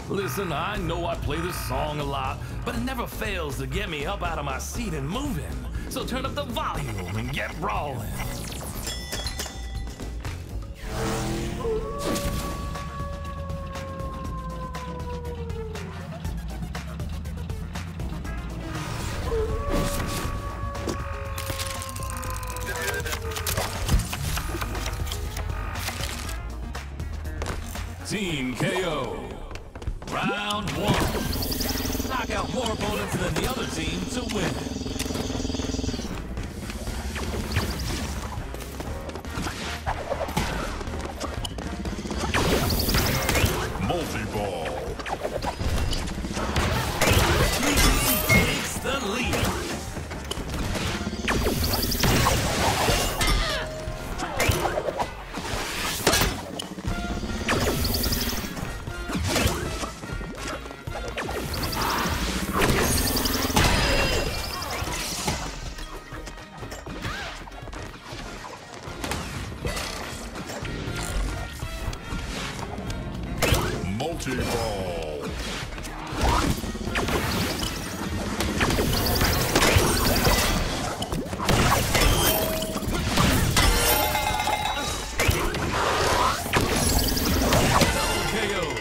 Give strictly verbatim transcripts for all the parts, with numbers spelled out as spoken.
Listen, I know I play this song a lot, but it never fails to get me up out of my seat and moving. So turn up the volume and get rolling. Team K O. Round one. Knock out more opponents than the other team to win. Multi-ball. Blue team takes the lead. Multi-ball. K O.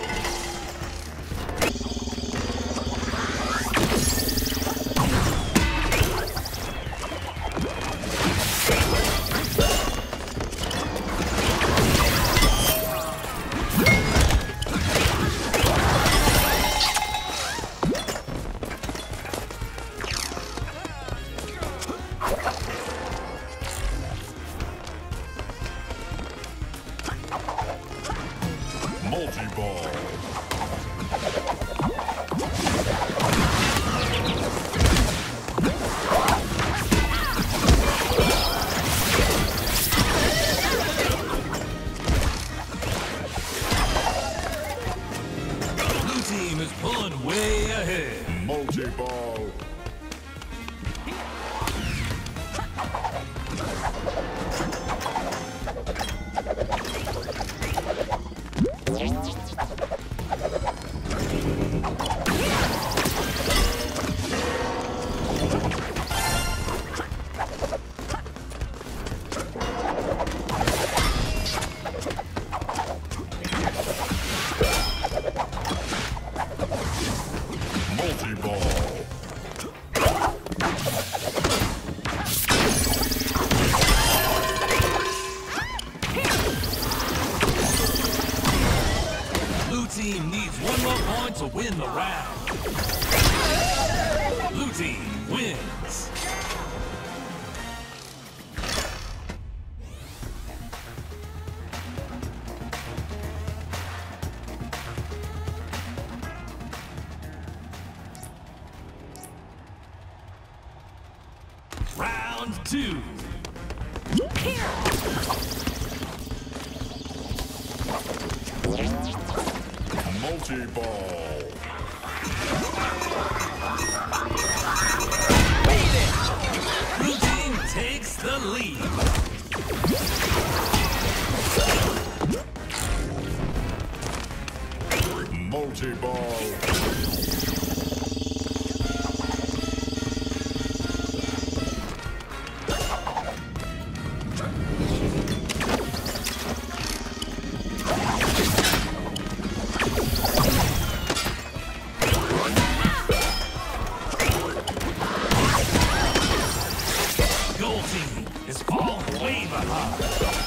Multi-ball. Blue team is pulling way ahead. Multi-ball. Multi-ball. Blue team needs one more point to win the round. Blue team wins. Round two. Multi-ball. Blue team takes the lead. Multi-ball. Gold team is falling way behind.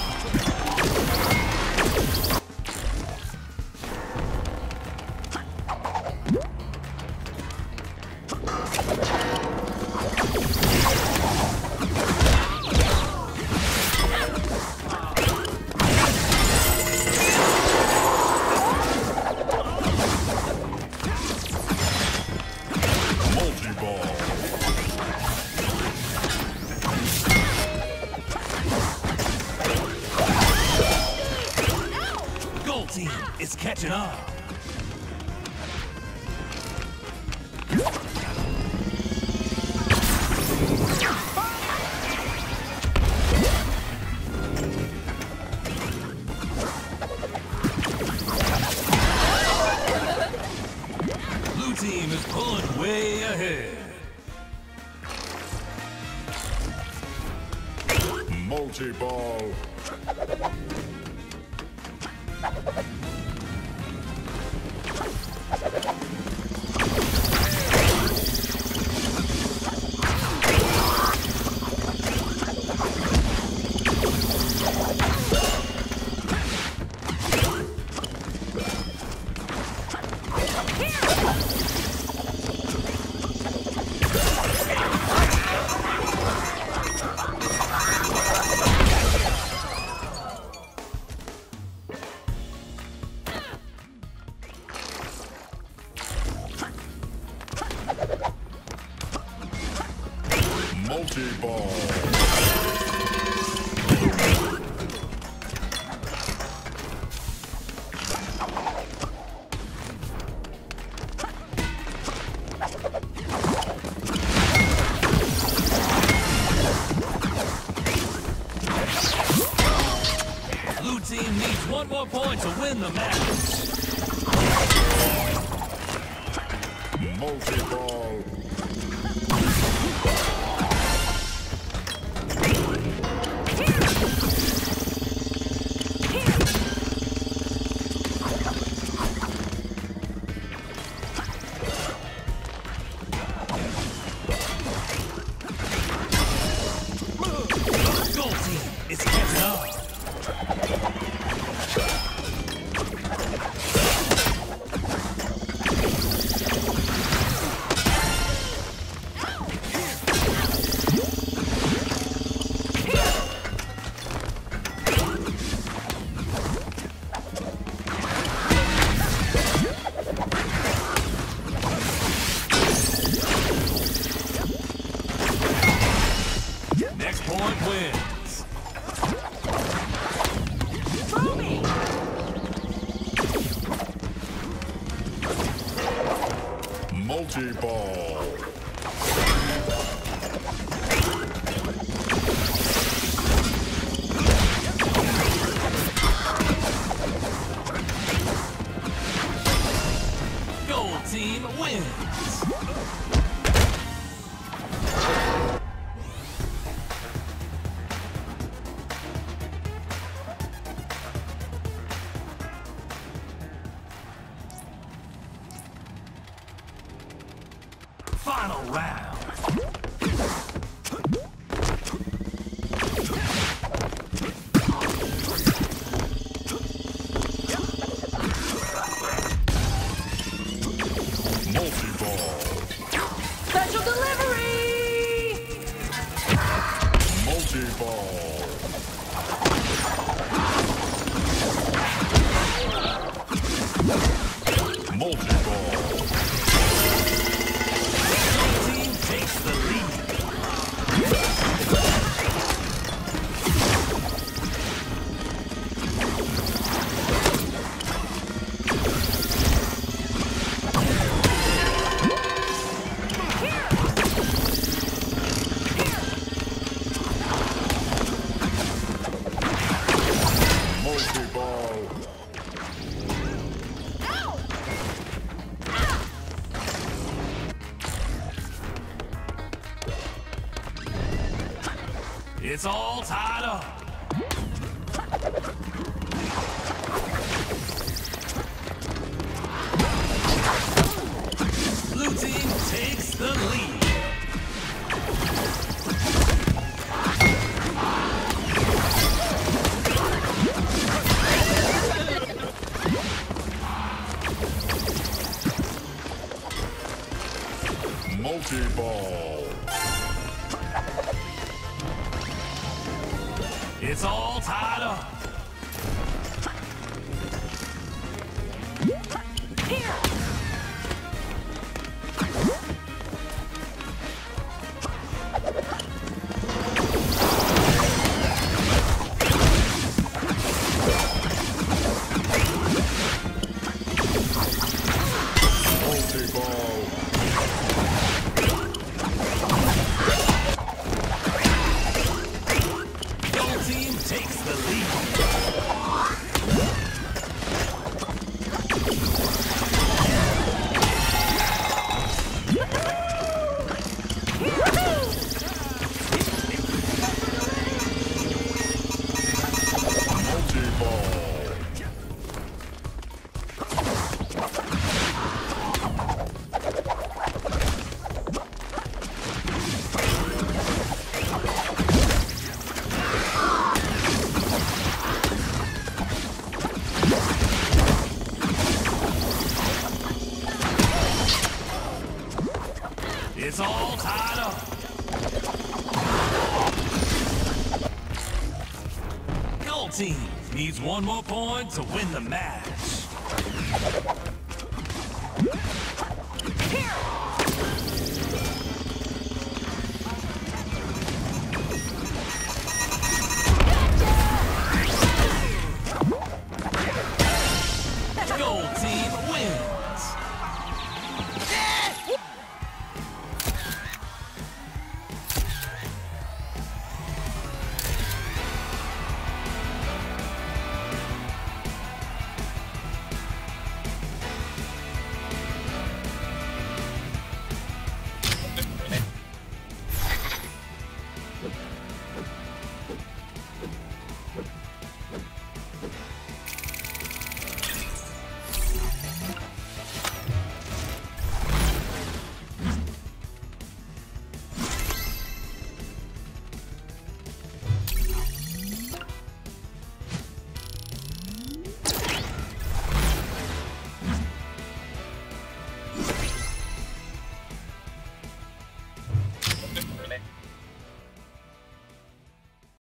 Multi-ball. Gold team is catching up. ahead. Multi-ball. Multi-ball. Blue team needs one more point to win the match. Multi-ball. Gold team is catching up. Next point wins. Multi-ball. Gold team wins. Final round. Multi-ball. Special delivery! Multi-ball. Multi-ball. Team takes the lead. Multi-ball. It's all tied up. Blue team takes the lead. Multi-ball. It's all tied up. Multi-ball. Gold team takes the lead. all tied up. Gold team needs one more point to win the match.